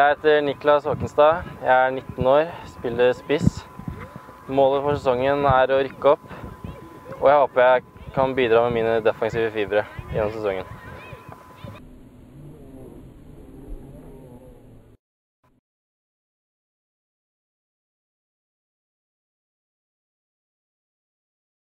Jeg heter Niklas Håkenstad, jeg er 19 år, spiller spiss. Målet for sesongen er å rykke opp, og jeg håper jeg kan bidra med mine defensive fibre gjennom sesongen.